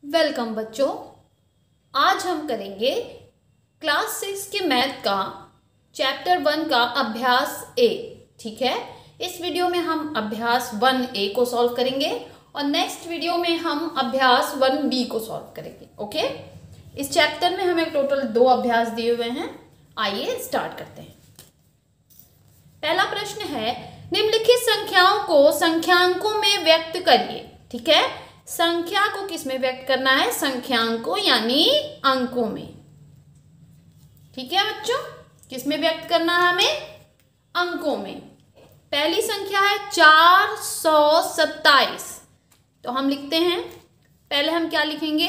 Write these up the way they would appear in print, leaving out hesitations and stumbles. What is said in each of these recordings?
Welcome बच्चों। आज हम करेंगे क्लास 6 के मैथ का चैप्टर 1 का अभ्यास ए। ठीक है, इस वीडियो में हम अभ्यास 1A को सॉल्व करेंगे और नेक्स्ट वीडियो में हम अभ्यास 1B को सॉल्व करेंगे। ओके, इस चैप्टर में हमें टोटल 2 अभ्यास दिए हुए हैं। आइए स्टार्ट करते हैं। पहला प्रश्न है, निम्नलिखित संख्याओं को संख्यांकों में व्यक्त करिए। ठीक है, संख्या को किस में व्यक्त करना है? संख्यांकों यानी अंकों में। ठीक है बच्चों, किस में व्यक्त करना है हमें? अंकों में। पहली संख्या है 427। तो हम लिखते हैं, पहले हम क्या लिखेंगे?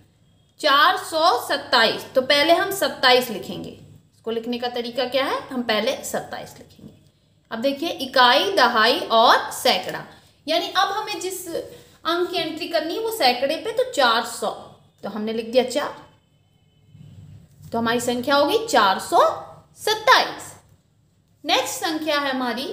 427। तो पहले हम 27 लिखेंगे। इसको लिखने का तरीका क्या है? हम पहले 27 लिखेंगे। अब देखिए, इकाई, दहाई और सैकड़ा, यानी अब हमें जिस अंक की एंट्री करनी है वो सैकड़े पे, तो 400। तो हमने लिख दिया 4, तो हमारी संख्या होगी 427। नेक्स्ट संख्या है हमारी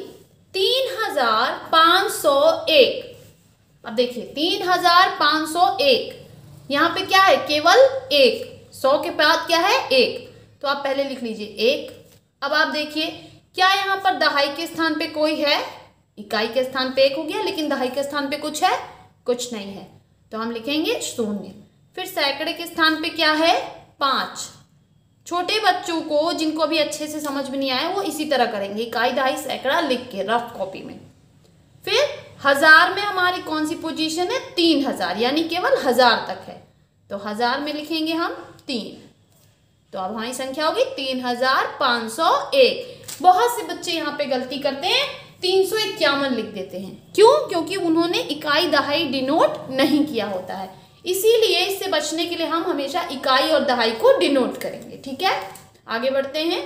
3501। अब देखिए 3501, यहाँ पे क्या है? केवल 1। 100 के बाद क्या है? 1। तो आप पहले लिख लीजिए 1। अब आप देखिए, क्या यहाँ पर दहाई के स्थान पे कोई है? इकाई के स्थान पे 1 हो गया, लेकिन दहाई के स्थान पे कुछ है? कुछ नहीं है, तो हम लिखेंगे 0। फिर सैकड़े के स्थान पे क्या है? 5। छोटे बच्चों को, जिनको अभी अच्छे से समझ में नहीं आया, वो इसी तरह करेंगे, इकाई, दहाई, सैकड़ा लिख के रफ कॉपी में। फिर हजार में हमारी कौन सी पोजीशन है? 3000, यानी केवल 1000 तक है, तो 1000 में लिखेंगे हम 3। तो अब हमारी संख्या होगी 3501। बहुत से बच्चे यहाँ पे गलती करते हैं, 351 लिख देते हैं। क्यों? क्योंकि उन्होंने इकाई दहाई डिनोट नहीं किया होता है। इसीलिए इससे बचने के लिए हम हमेशा इकाई और दहाई को डिनोट करेंगे। ठीक है, आगे बढ़ते हैं।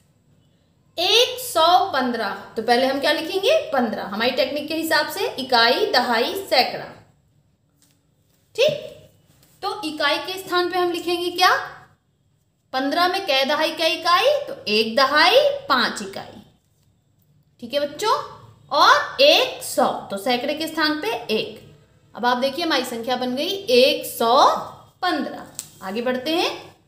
115। तो पहले हम क्या लिखेंगे? 15, हमारी टेक्निक के हिसाब से इकाई, दहाई, सैकड़ा। ठीक, तो इकाई के स्थान पे हम लिखेंगे क्या? 15 में कै दहाई कै इकाई? तो 1 दहाई 5 इकाई। ठीक है बच्चों, और 100, तो सैकड़े के स्थान पे 1। अब आप देखिए हमारी संख्या बन गई 115। आगे बढ़ते हैं।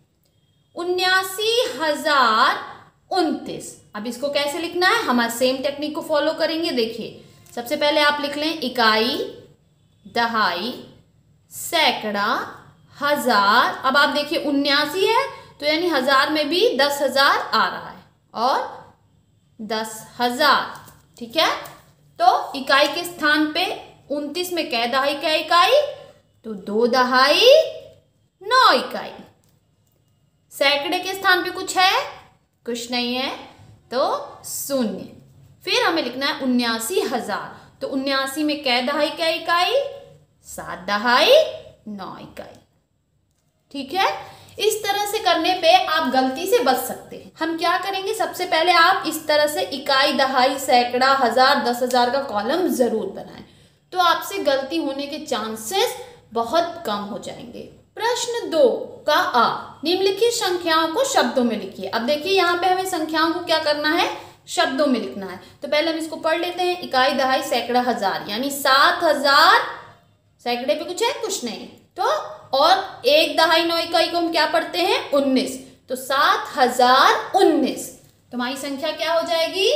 79,029। अब इसको कैसे लिखना है? हमारे सेम टेक्निक को फॉलो करेंगे। देखिए, सबसे पहले आप लिख लें इकाई, दहाई, सैकड़ा, हजार। अब आप देखिए 79 है, तो यानी 1000 में भी 10,000 आ रहा है, और 10,000। ठीक है, तो इकाई के स्थान पे 29 में कै दहाई कै इकाई? तो 2 दहाई 9 इकाई। सैकड़े के स्थान पे कुछ है? कुछ नहीं है, तो 0। फिर हमें लिखना है 79,000। तो 79 में कै दहाई कै इकाई? 7 दहाई 9 इकाई। ठीक है, इस तरह से करने पे आप गलती से बच सकते हैं। हम क्या करेंगे? सबसे पहले आप इस तरह से इकाई, दहाई, सैकड़ा, 1000, 10,000 का कॉलम जरूर बनाएं, तो आपसे गलती होने के चांसेस बहुत कम हो जाएंगे। प्रश्न 2 का आ, निम्नलिखित संख्याओं को शब्दों में लिखिए। अब देखिए, यहाँ पे हमें संख्याओं को क्या करना है? शब्दों में लिखना है। तो पहले हम इसको पढ़ लेते हैं। इकाई, दहाई, सैकड़ा, हजार, यानी 7000। सैकड़े पे कुछ है? कुछ नहीं, तो और 1 दहाई 9 इकाई को हम क्या पढ़ते हैं? 19, तो 7019। तो हमारी संख्या क्या हो जाएगी?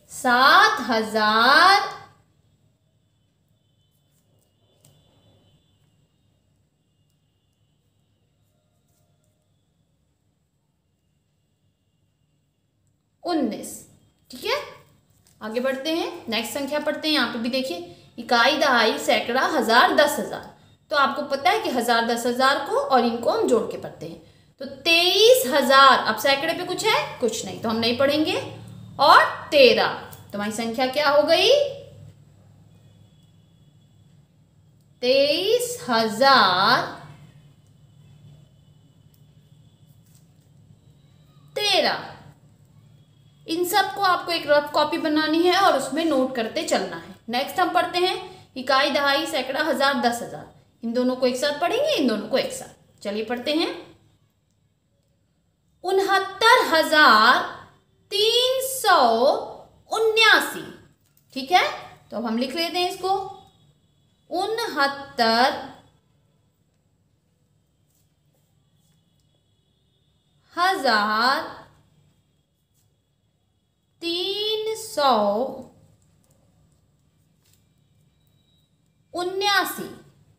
7019। ठीक है, आगे बढ़ते हैं, नेक्स्ट संख्या पढ़ते हैं। यहाँ पे भी देखिए, इकाई, दहाई, सैकड़ा, हजार, 10,000। तो आपको पता है कि 1000, 10,000 को और इनको हम जोड़ के पढ़ते हैं, तो 23,000। अब सैकड़े पे कुछ है? कुछ नहीं, तो हम नहीं पढ़ेंगे। और 13, तो हमारी संख्या क्या हो गई? 23,013। इन सब को आपको एक रफ कॉपी बनानी है और उसमें नोट करते चलना है। नेक्स्ट हम पढ़ते हैं इकाई, दहाई, सैकड़ा, हजार, 10,000। इन दोनों को एक साथ पढ़ेंगे, इन दोनों को एक साथ। चलिए पढ़ते हैं। 69,379। ठीक है, तो अब हम लिख लेते हैं इसको। 69 1379।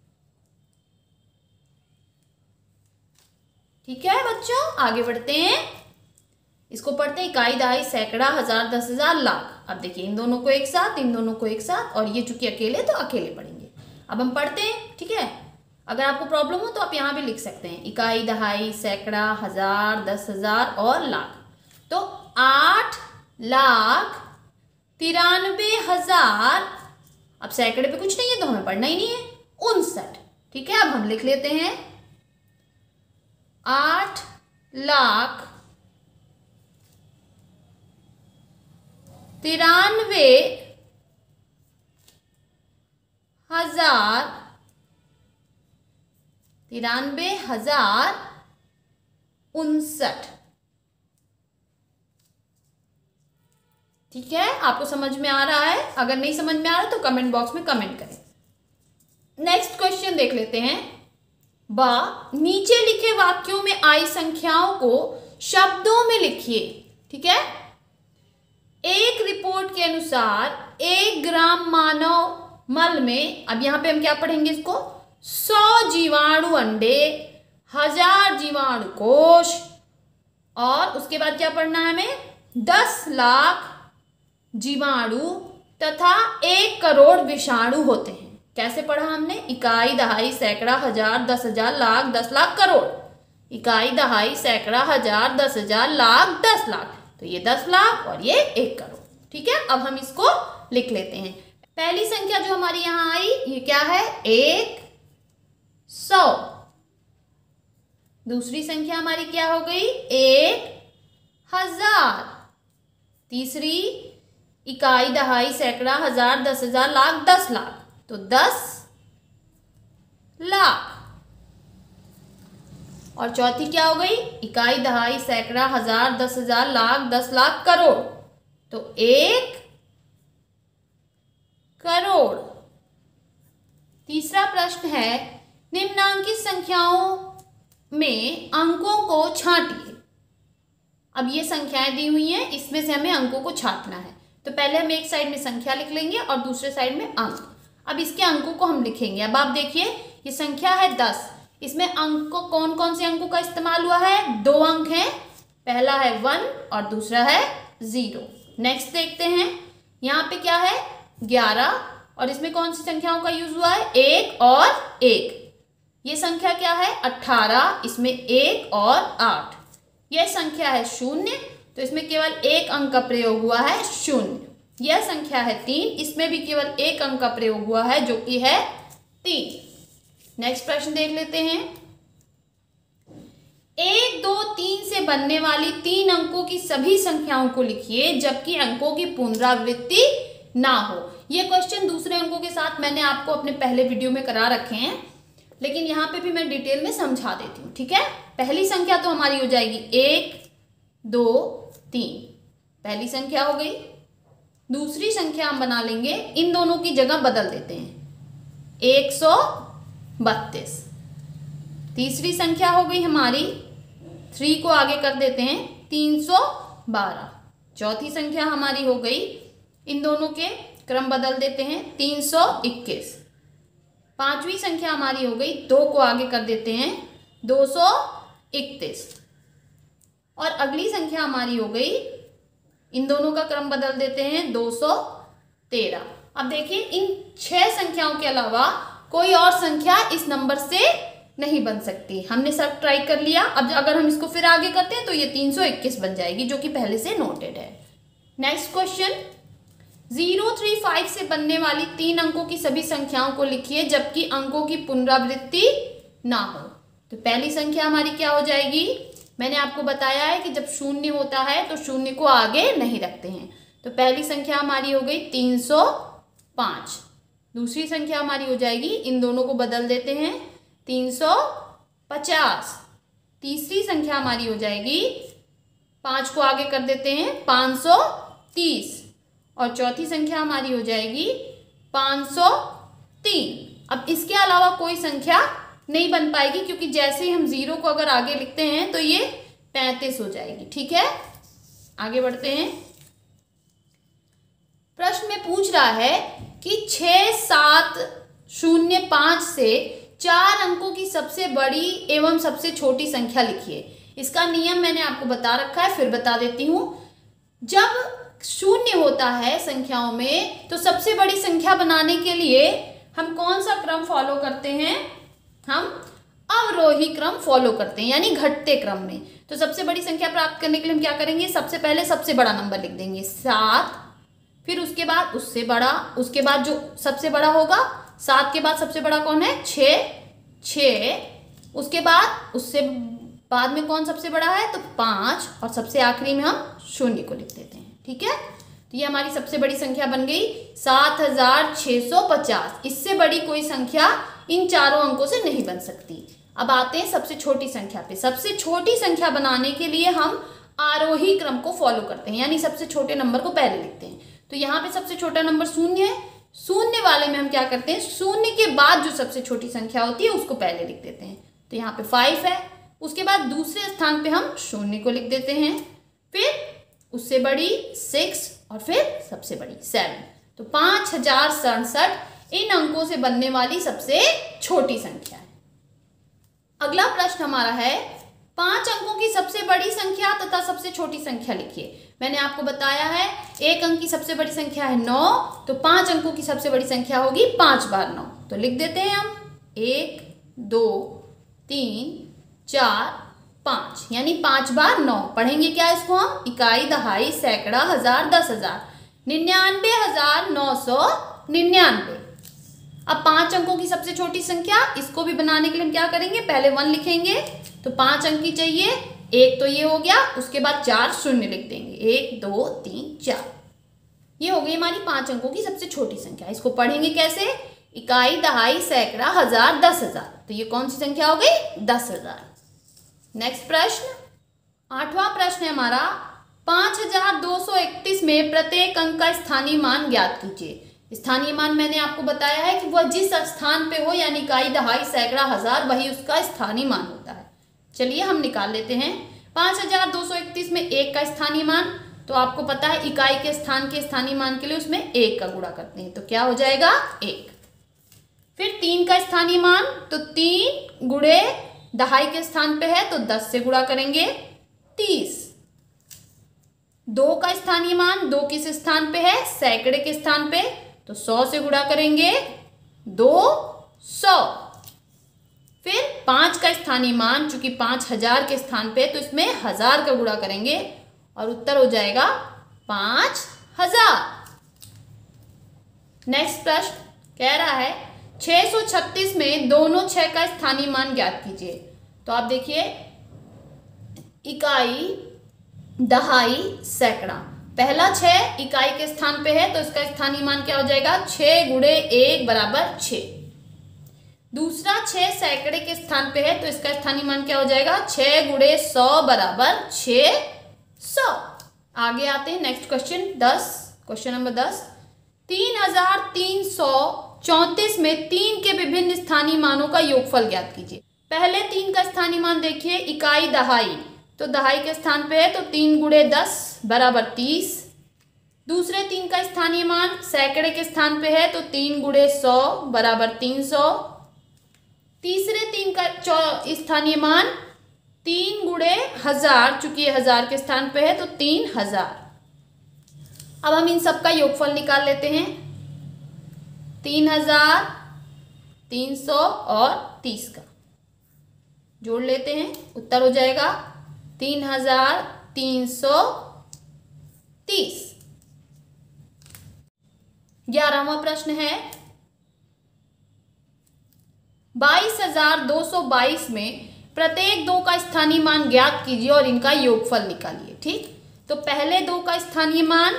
ठीक है बच्चों, आगे बढ़ते हैं। इसको पढ़ते हैं इकाई, दहाई, सैकड़ा, हजार, 10,000, लाख। अब देखिए इन दोनों को एक साथ, इन दोनों को एक साथ, और ये चूंकि अकेले तो अकेले पढ़ेंगे। अब हम पढ़ते हैं, ठीक है। अगर आपको प्रॉब्लम हो तो आप यहाँ भी लिख सकते हैं इकाई, दहाई, सैकड़ा, हजार, 10,000 और लाख। तो 8,93,000। अब सैकड़े पे कुछ नहीं है तो हमें पढ़ना ही नहीं है, 59। ठीक है, अब हम लिख लेते हैं 8,93,059। ठीक है, आपको समझ में आ रहा है? अगर नहीं समझ में आ रहा तो कमेंट बॉक्स में कमेंट करें। नेक्स्ट क्वेश्चन देख लेते हैं। नीचे लिखे वाक्यों में आई संख्याओं को शब्दों में लिखिए। ठीक है, एक रिपोर्ट के अनुसार 1 ग्राम मानव मल में, अब यहां पे हम क्या पढ़ेंगे इसको, 100 जीवाणु अंडे, 1000 जीवाणु कोश, और उसके बाद क्या पढ़ना है हमें, 10 लाख जीवाणु तथा 1 करोड़ विषाणु होते हैं। कैसे पढ़ा हमने, इकाई, दहाई, सैकड़ा, हजार, 10,000, लाख, 10 लाख, करोड़। इकाई, दहाई, सैकड़ा, हजार, 10,000, लाख, 10 लाख। तो ये 10 लाख और ये 1 करोड़। ठीक है, अब हम इसको लिख लेते हैं। पहली संख्या जो हमारी यहां आई ये क्या है, 100। दूसरी संख्या हमारी क्या हो गई, 1,000। तीसरी इकाई, दहाई, सैकड़ा, हजार, 10,000, लाख, 10 लाख, तो 10 लाख। और चौथी क्या हो गई, इकाई, दहाई, सैकड़ा, हजार, 10,000, लाख, 10 लाख, करोड़, तो 1 करोड़। तीसरा प्रश्न है, निम्नांकित संख्याओं में अंकों को छांटिए। अब ये संख्याएं दी हुई हैं, इसमें से हमें अंकों को छांटना है। तो पहले हम एक साइड में संख्या लिख लेंगे और दूसरे साइड में अंक। अब इसके अंकों को हम लिखेंगे। अब आप देखिए ये संख्या है 10, इसमें अंक को कौन कौन से अंकों का इस्तेमाल हुआ है, 2 अंक हैं, पहला है 1 और दूसरा है 0। नेक्स्ट देखते हैं, यहाँ पे क्या है 11, और इसमें कौन सी संख्याओं का यूज हुआ है, 1 और 1। ये संख्या क्या है 18, इसमें 1 और 8। यह संख्या है 0, तो इसमें केवल 1 अंक का प्रयोग हुआ है, 0। यह संख्या है 3, इसमें भी केवल 1 अंक का प्रयोग हुआ है जो कि है 3। नेक्स्ट प्रश्न देख लेते हैं। 1, 2, 3 से बनने वाली 3 अंकों की सभी संख्याओं को लिखिए जबकि अंकों की पुनरावृत्ति ना हो। यह क्वेश्चन दूसरे अंकों के साथ मैंने आपको अपने पहले वीडियो में करा रखे हैं, लेकिन यहाँ पे भी मैं डिटेल में समझा देती हूँ। ठीक है, पहली संख्या तो हमारी हो जाएगी 1, 2, 3, पहली संख्या हो गई। दूसरी संख्या हम बना लेंगे, इन दोनों की जगह बदल देते हैं, 132। तीसरी संख्या हो गई हमारी, 3 को आगे कर देते हैं, 312। चौथी संख्या हमारी हो गई, इन दोनों के क्रम बदल देते हैं, 321। पांचवी संख्या हमारी हो गई, 2 को आगे कर देते हैं, 231। और अगली संख्या हमारी हो गई, इन दोनों का क्रम बदल देते हैं, 213। अब देखिए इन 6 संख्याओं के अलावा कोई और संख्या इस नंबर से नहीं बन सकती। हमने सब ट्राई कर लिया। अब अगर हम इसको फिर आगे करते हैं तो ये 321 बन जाएगी, जो कि पहले से नोटेड है। नेक्स्ट क्वेश्चन, 0, 3, 5 से बनने वाली 3 अंकों की सभी संख्याओं को लिखिए जबकि अंकों की पुनरावृत्ति ना हो। तो पहली संख्या हमारी क्या हो जाएगी, मैंने आपको बताया है कि जब 0 होता है तो 0 को आगे नहीं रखते हैं। तो पहली संख्या हमारी हो गई 305। दूसरी संख्या हमारी हो जाएगी, इन दोनों को बदल देते हैं, 350। तीसरी संख्या हमारी हो जाएगी, 5 को आगे कर देते हैं, 530। और चौथी संख्या हमारी हो जाएगी 503। अब इसके अलावा कोई संख्या नहीं बन पाएगी, क्योंकि जैसे ही हम 0 को अगर आगे लिखते हैं तो ये 35 हो जाएगी। ठीक है, आगे बढ़ते हैं। प्रश्न में पूछ रहा है कि 6705 से 4 अंकों की सबसे बड़ी एवं सबसे छोटी संख्या लिखिए। इसका नियम मैंने आपको बता रखा है, फिर बता देती हूं। जब शून्य होता है संख्याओं में तो सबसे बड़ी संख्या बनाने के लिए हम कौन सा क्रम फॉलो करते हैं? हम अवरोही क्रम फॉलो करते हैं, यानी घटते क्रम में। तो सबसे बड़ी संख्या प्राप्त करने के लिए हम क्या करेंगे? सबसे पहले सबसे बड़ा नंबर लिख देंगे 7, फिर उसके बाद उससे बड़ा, उसके बाद जो सबसे बड़ा होगा 7 के बाद सबसे बड़ा कौन है? 6, उसके बाद उससे बाद में कौन सबसे बड़ा है? तो 5, और सबसे आखिरी में हम 0 को लिख देते हैं। ठीक है, तो ये हमारी सबसे बड़ी संख्या बन गई 7650। इससे बड़ी कोई संख्या इन चारों अंकों से नहीं बन सकती। अब आते हैं सबसे छोटी संख्या पे। सबसे छोटी संख्या बनाने के लिए हम आरोही क्रम को फॉलो करते हैं, यानी सबसे छोटे नंबर को पहले लिखते हैं। तो यहाँ पे सबसे छोटा नंबर 0 है। 0 वाले में हम क्या करते हैं? 0 के बाद जो सबसे छोटी संख्या होती है उसको पहले लिख देते हैं। तो यहाँ पे 5 है, उसके बाद दूसरे स्थान पे हम 0 को लिख देते हैं, फिर उससे बड़ी 6 और फिर सबसे बड़ी 7। तो 5067 इन अंकों से बनने वाली सबसे छोटी संख्या है। अगला प्रश्न हमारा है 5 अंकों की सबसे बड़ी संख्या तथा सबसे छोटी संख्या लिखिए। मैंने आपको बताया है 1 अंक की सबसे बड़ी संख्या है 9, तो 5 अंकों की सबसे बड़ी संख्या होगी 5 बार 9। तो लिख देते हैं हम 1 2 3 4 5, यानी 5 बार 9। पढ़ेंगे क्या इसको हम? इकाई, दहाई, सैकड़ा, हजार, 10,000, 99,999। अब 5 अंकों की सबसे छोटी संख्या, इसको भी बनाने के लिए हम क्या करेंगे? पहले 1 लिखेंगे, तो 5 अंक की चाहिए। 1 तो ये हो गया, उसके बाद 4 0 लिख देंगे। 1 2 3 4, ये हो गई हमारी 5 अंकों की सबसे छोटी संख्या। इसको पढ़ेंगे कैसे? इकाई, दहाई, सैकड़ा, हजार, 10,000। तो ये कौन सी संख्या हो गई? 10,000। नेक्स्ट प्रश्न, 8वां प्रश्न है हमारा 5231 में प्रत्येक अंक का स्थानीय मान ज्ञात कीजिए। स्थानीय मान मैंने आपको बताया है कि वह जिस स्थान पे हो, यानी इकाई, दहाई, सैकड़ा, हजार, वही उसका स्थानीय मान होता है। चलिए हम निकाल लेते हैं। 5231 में 1 का स्थानीय मान, तो आपको पता है इकाई के स्थान के स्थानीय मान के लिए उसमें 1 का गुणा करते हैं, तो क्या हो जाएगा? 1। फिर 3 का स्थानीय मान, तो 3 गुणे दहाई के स्थान पे है तो 10 से गुणा करेंगे, 30। 2 का स्थानीय मान, 2 किस स्थान पे है? सैकड़े के स्थान पे, तो 100 से गुणा करेंगे, 200। फिर 5 का स्थानीय मान, चूंकि 5000 के स्थान पे, तो इसमें 1000 का गुणा करेंगे और उत्तर हो जाएगा 5000। नेक्स्ट प्रश्न कह रहा है 636 में दोनों 6 का स्थानीय मान ज्ञात कीजिए। तो आप देखिए इकाई, दहाई, सैकड़ा, पहला 6 इकाई के स्थान पे है तो इसका स्थानीय मान क्या हो जाएगा? 6 गुणे 1 बराबर 6। दूसरा 6 सैकड़े के स्थान पे है तो इसका स्थानीय मान क्या हो जाएगा? 6 गुणे 100 बराबर 600। आगे आते हैं नेक्स्ट क्वेश्चन 10, क्वेश्चन नंबर 10। 3334 में 3 के विभिन्न स्थानीय मानों का योगफल ज्ञात कीजिए। पहले 3 का स्थानीय मान देखिए, इकाई, दहाई, तो दहाई के स्थान पे है तो 3 गुणे 10 बराबर 30। दूसरे 3 का स्थानीय मान सैकड़े के स्थान पे है तो 3 गुणे 100 बराबर 300। तीसरे 3 का स्थानीय मान 3 गुणे 1000, चूंकि ये 1000 के स्थान पे है तो 3000। अब हम इन सब का योगफल निकाल लेते हैं। 3000, 300 और 30 का जोड़ लेते हैं, उत्तर हो जाएगा 3330। 11वां प्रश्न है 22222 में प्रत्येक 2 का स्थानीय मान ज्ञात कीजिए और इनका योगफल निकालिए। ठीक, तो पहले 2 का स्थानीय मान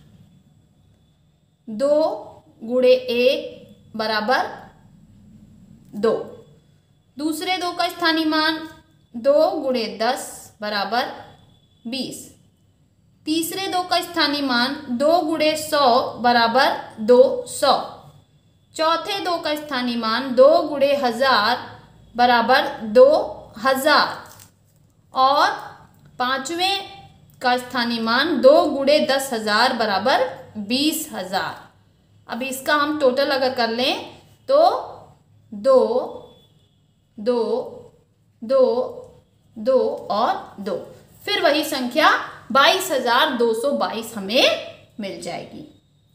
2 गुणे 1 बराबर 2। दूसरे 2 का स्थानीय मान 2 गुणे 10 बराबर 20। तीसरे 2 का स्थानीय मान 2 गुणे 100 बराबर 200। चौथे 2 का स्थानीय मान 2 गुणे 1000 बराबर 2000। और पांचवें का स्थानीय मान 2 गुणे 10,000 बराबर 20,000। अब इसका हम टोटल अगर कर लें तो 2 2 2 2 और 2, फिर वही संख्या 22,222 हमें मिल जाएगी।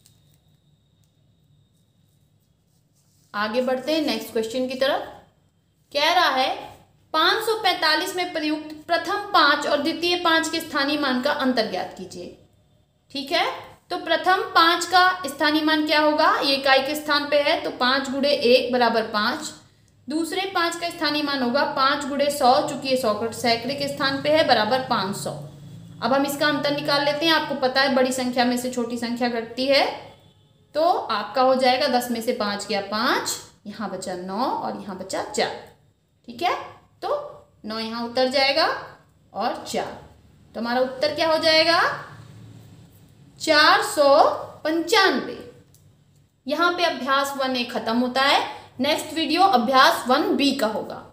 आगे बढ़ते हैं नेक्स्ट क्वेश्चन की तरफ। कह रहा है 545 में प्रयुक्त प्रथम 5 और द्वितीय 5 के स्थानीय मान का अंतर ज्ञात कीजिए। ठीक है, तो प्रथम 5 का स्थानीय मान क्या होगा, ये इकाई के स्थान पे है तो 5 गुणे 1 बराबर 5। दूसरे 5 का स्थानीय मान होगा 5 गुणे 100, चूंकि ये सैकड़े के स्थान पे है, बराबर 500। अब हम इसका अंतर निकाल लेते हैं। आपको पता है बड़ी संख्या में से छोटी संख्या घटती है, तो आपका हो जाएगा 10 में से 5 गया 5, यहाँ बचा 9 और यहाँ बचा 4। ठीक है, तो 9 यहाँ उतर जाएगा और 4, तो हमारा उत्तर क्या हो जाएगा 495। यहाँ पे अभ्यास 1A खत्म होता है। नेक्स्ट वीडियो अभ्यास 1B का होगा।